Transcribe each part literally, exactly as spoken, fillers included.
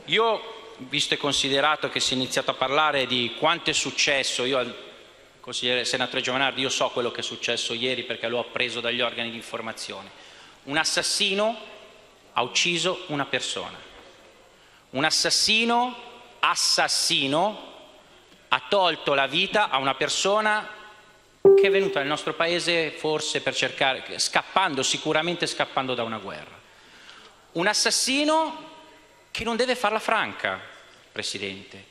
Io, visto e considerato che si è iniziato a parlare di quanto è successo, io, consigliere senatore Giovanardi, io so quello che è successo ieri perché l'ho appreso dagli organi di informazione. Un assassino ha ucciso una persona. Un assassino, assassino, ha tolto la vita a una persona che è venuta nel nostro paese forse per cercare, scappando, sicuramente scappando da una guerra. Un assassino che non deve farla franca, Presidente.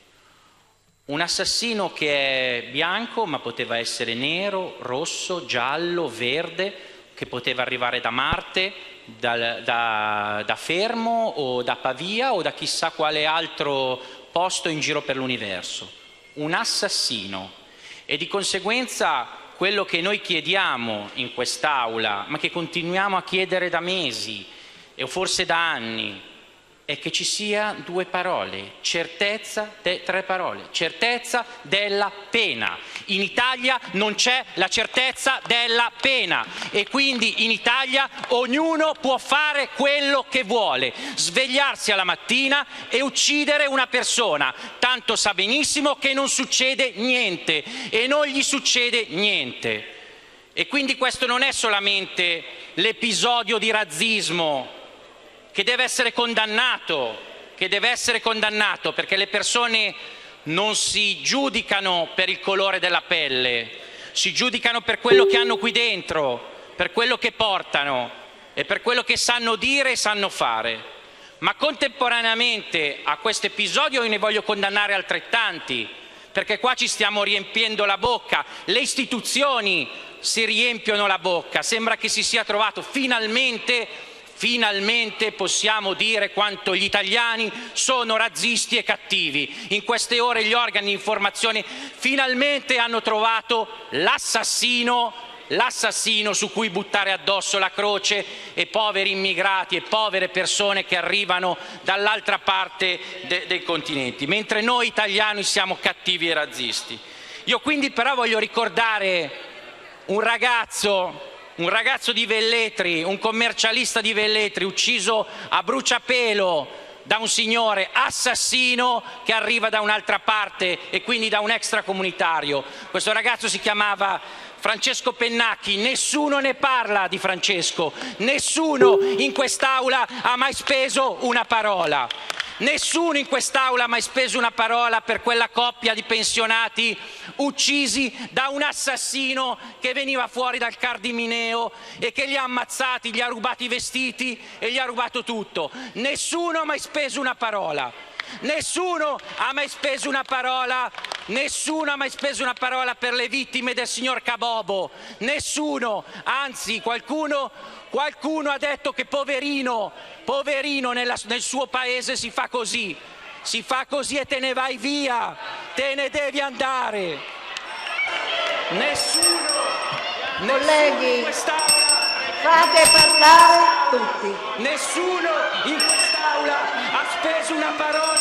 Un assassino che è bianco ma poteva essere nero, rosso, giallo, verde, che poteva arrivare da Marte, da, da, da Fermo o da Pavia o da chissà quale altro posto in giro per l'universo. Un assassino. E di conseguenza quello che noi chiediamo in quest'Aula, ma che continuiamo a chiedere da mesi e forse da anni, è che ci sia due parole, certezza, de, tre parole, certezza della pena. In Italia non c'è la certezza della pena e quindi in Italia ognuno può fare quello che vuole, svegliarsi alla mattina e uccidere una persona, tanto sa benissimo che non succede niente e non gli succede niente. E quindi questo non è solamente l'episodio di razzismo che deve essere condannato, che deve essere condannato perché le persone non si giudicano per il colore della pelle, si giudicano per quello che hanno qui dentro, per quello che portano e per quello che sanno dire e sanno fare. Ma contemporaneamente a questo episodio io ne voglio condannare altrettanti, perché qua ci stiamo riempiendo la bocca, le istituzioni si riempiono la bocca, sembra che si sia trovato finalmente Finalmente possiamo dire quanto gli italiani sono razzisti e cattivi. In queste ore gli organi di informazione finalmente hanno trovato l'assassino, l'assassino su cui buttare addosso la croce e poveri immigrati e povere persone che arrivano dall'altra parte de- dei continenti, mentre noi italiani siamo cattivi e razzisti. Io quindi però voglio ricordare un ragazzo Un ragazzo di Velletri, un commercialista di Velletri, ucciso a bruciapelo da un signore assassino che arriva da un'altra parte e quindi da un extracomunitario. Questo ragazzo si chiamava Francesco Pennacchi, nessuno ne parla di Francesco, nessuno in quest'Aula ha mai speso una parola. Nessuno in quest'Aula ha mai speso una parola per quella coppia di pensionati uccisi da un assassino che veniva fuori dal Cardimineo e che li ha ammazzati, gli ha rubati i vestiti e gli ha rubato tutto. Nessuno ha mai speso una parola. Nessuno ha mai speso una parola, nessuno ha mai speso una parola per le vittime del signor Kabobo, nessuno, anzi qualcuno, qualcuno ha detto che poverino, poverino nella, nel suo paese si fa così, si fa così e te ne vai via, te ne devi andare. Nessuno, colleghi, nessuno fate parlare tutti. Nessuno in quest'Aula ha speso una parola.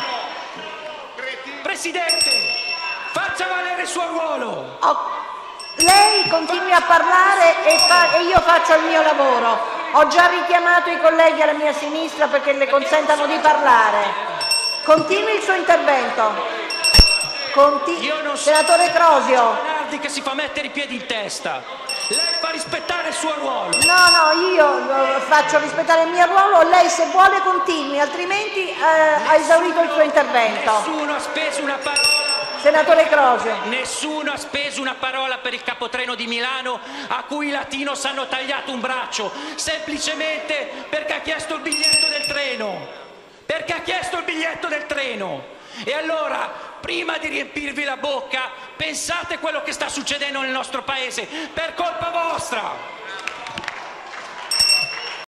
Presidente, faccia valere il suo ruolo. Oh, lei continui a parlare e, fa, e io faccio il mio lavoro. Ho già richiamato i colleghi alla mia sinistra perché le consentano di parlare. Continui il suo intervento. Conti- Io non Senatore Crosio. Che si fa mettere i piedi in testa. Lei fa rispettare il suo ruolo. No, no, io faccio rispettare il mio ruolo, lei se vuole continui, altrimenti eh, ha esaurito il suo intervento. Nessuno ha speso una parola. Senatore Crosio. Nessuno ha speso una parola per il capotreno di Milano a cui i Latinos hanno tagliato un braccio, semplicemente perché ha chiesto il biglietto del treno. Perché ha chiesto il biglietto del treno. E allora, prima di riempirvi la bocca, pensate quello che sta succedendo nel nostro paese per colpa vostra.